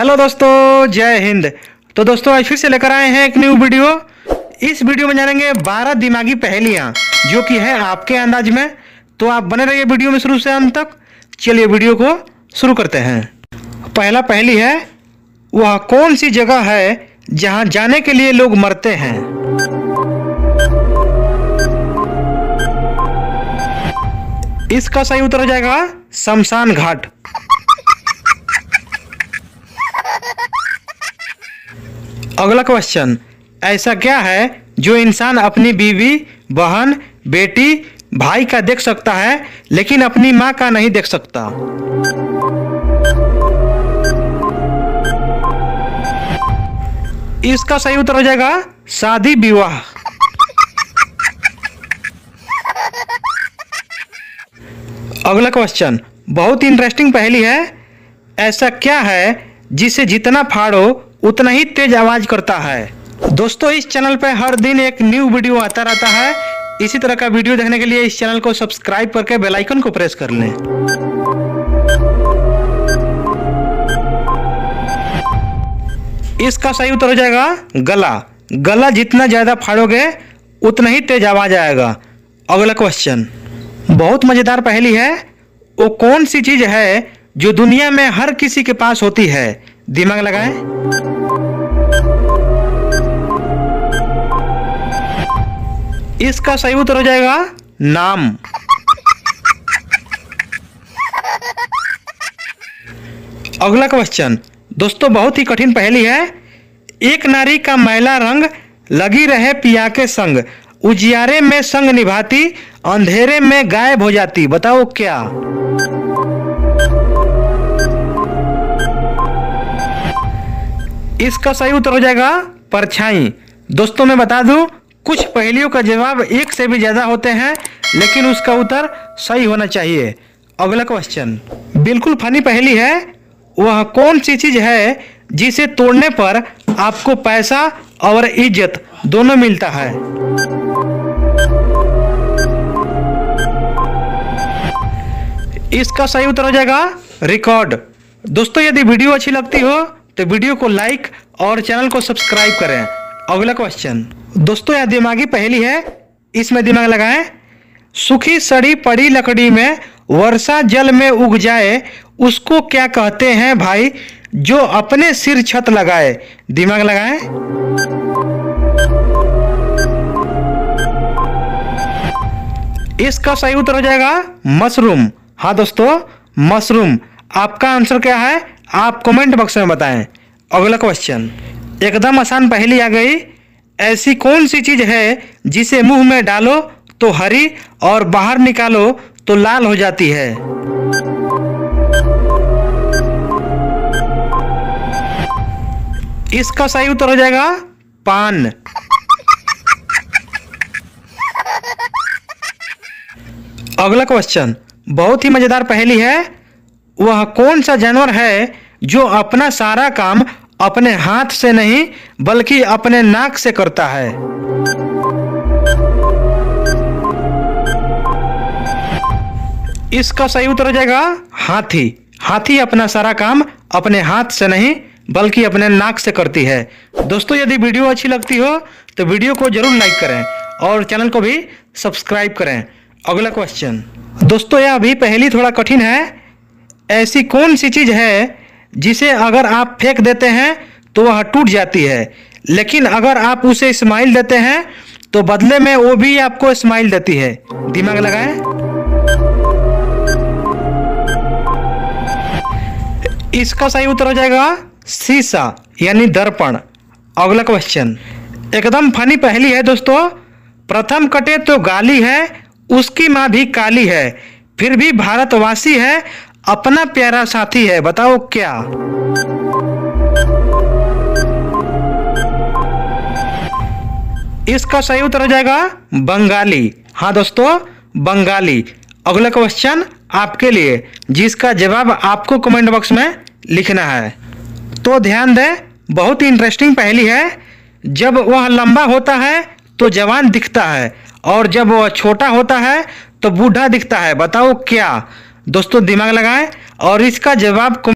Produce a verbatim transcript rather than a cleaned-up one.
Hello दोस्तों, जय हिंद। तो दोस्तों आज फिर से लेकर आए हैं एक न्यू वीडियो। इस वीडियो में जानेंगे बारह दिमागी पहेलियां जो कि है आपके अंदाज में। तो आप बने रहिए वीडियो में शुरू से अंत तक। चलिए वीडियो को शुरू करते हैं। पहला पहेली है, वह कौन सी जगह है जहां जाने के लिए लोग मरते हैं? इसका सही उत्तर हो जाएगा शमशान घाट। अगला क्वेश्चन, ऐसा क्या है जो इंसान अपनी बीवी, बहन, बेटी, भाई का देख सकता है लेकिन अपनी मां का नहीं देख सकता? इसका सही उत्तर हो जाएगा शादी विवाह। अगला क्वेश्चन बहुत इंटरेस्टिंग पहेली है। ऐसा क्या है जिसे जितना फाड़ो उतना ही तेज आवाज करता है? दोस्तों इस चैनल पे हर दिन एक न्यू वीडियो आता रहता है। इसी तरह का वीडियो देखने के लिए इस चैनल को सब्सक्राइब करके बेल आइकन को प्रेस कर लें। इसका सही उत्तर हो जाएगा गला। गला जितना ज्यादा फाड़ोगे उतना ही तेज आवाज आएगा। अगला क्वेश्चन बहुत मजेदार पहेली है। वो कौन सी चीज है जो दुनिया में हर किसी के पास होती है? दिमाग लगाएं। इसका सही उत्तर हो जाएगा नाम। अगला क्वेश्चन दोस्तों बहुत ही कठिन पहेली है। एक नारी का मैला रंग लगी रहे पिया के संग, उजियारे में संग निभाती, अंधेरे में गायब हो जाती, बताओ क्या? इसका सही उत्तर हो जाएगा परछाई। दोस्तों मैं बता दूं कुछ पहेलियों का जवाब एक से भी ज्यादा होते हैं लेकिन उसका उत्तर सही होना चाहिए। अगला क्वेश्चन बिल्कुल फनी पहेली है। वह कौन सी चीज है जिसे तोड़ने पर आपको पैसा और इज्जत दोनों मिलता है? इसका सही उत्तर हो जाएगा रिकॉर्ड। दोस्तों यदि वीडियो अच्छी लगती हो तो वीडियो को लाइक और चैनल को सब्सक्राइब करें। अगला क्वेश्चन दोस्तों यह दिमागी पहेली है, इसमें दिमाग लगाएं। सूखी सड़ी पड़ी लकड़ी में वर्षा जल में उग जाए, उसको क्या कहते हैं भाई जो अपने सिर छत लगाए? दिमाग लगाएं। इसका सही उत्तर हो जाएगा मशरूम। हाँ दोस्तों मशरूम। आपका आंसर क्या है आप कमेंट बॉक्स में बताएं। अगला क्वेश्चन एकदम आसान पहेली आ गई। ऐसी कौन सी चीज है जिसे मुंह में डालो तो हरी और बाहर निकालो तो लाल हो जाती है? इसका सही उत्तर हो जाएगा पान। अगला क्वेश्चन बहुत ही मजेदार पहेली है। वह कौन सा जानवर है जो अपना सारा काम अपने हाथ से नहीं बल्कि अपने नाक से करता है? इसका सही उत्तर हो जाएगा हाथी। हाथी अपना सारा काम अपने हाथ से नहीं बल्कि अपने नाक से करती है। दोस्तों यदि वीडियो अच्छी लगती हो तो वीडियो को जरूर लाइक करें और चैनल को भी सब्सक्राइब करें। अगला क्वेश्चन दोस्तों यह भी पहेली थोड़ा कठिन है। ऐसी कौन सी चीज है जिसे अगर आप फेंक देते हैं तो वह टूट जाती है लेकिन अगर आप उसे स्माइल देते हैं तो बदले में वो भी आपको स्माइल देती है? दिमाग लगाएं। इसका सही उत्तर हो जाएगा शीशा यानी दर्पण। अगला क्वेश्चन एकदम फनी पहेली है दोस्तों। प्रथम कटे तो गाली है, उसकी मां भी काली है, फिर भी भारतवासी है, अपना प्यारा साथी है, बताओ क्या? इसका सही उत्तर हो जाएगा बंगाली। हाँ दोस्तों बंगाली। अगला क्वेश्चन आपके लिए जिसका जवाब आपको कमेंट बॉक्स में लिखना है। तो ध्यान दें बहुत ही इंटरेस्टिंग पहेली है। जब वह लंबा होता है तो जवान दिखता है और जब वह छोटा होता है तो बूढ़ा दिखता है, बताओ क्या? दोस्तों दिमाग लगाएं और इसका जवाब